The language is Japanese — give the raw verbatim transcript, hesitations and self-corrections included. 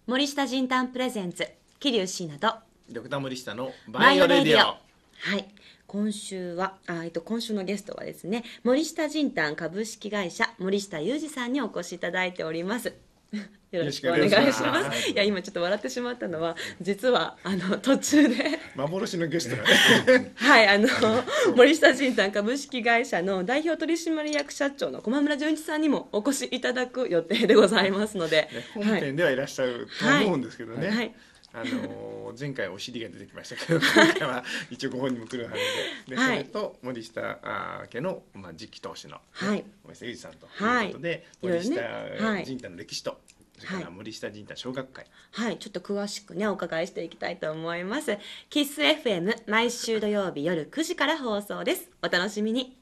森下仁丹プレゼンツ桐生椎名とドクター森下のバイオレディオ。 はい、今週はあ、えっと、今週のゲストはですね、森下仁丹株式会社森下裕二さんにお越しいただいております。よろしくお願いします。いや、今ちょっと笑ってしまったのは、実はあの途中で幻のゲストがねはい、あの森下仁丹株式会社の代表取締役社長の駒村純一さんにもお越しいただく予定でございますので、 ね、本編ではいらっしゃると思うんですけどね、はいはい、あの前回お尻が出てきましたけど今回は一応ご本人も来るはずで、で、はい、それと森下家の、まあ、次期当主の、ね、はい、森下裕二さんということで、はい、森下仁丹の歴史と、それから森下仁丹小学会、 はい、ちょっと詳しくねお伺いしていきたいと思います。キス エフエム 毎週土曜日夜くじから放送です。お楽しみに。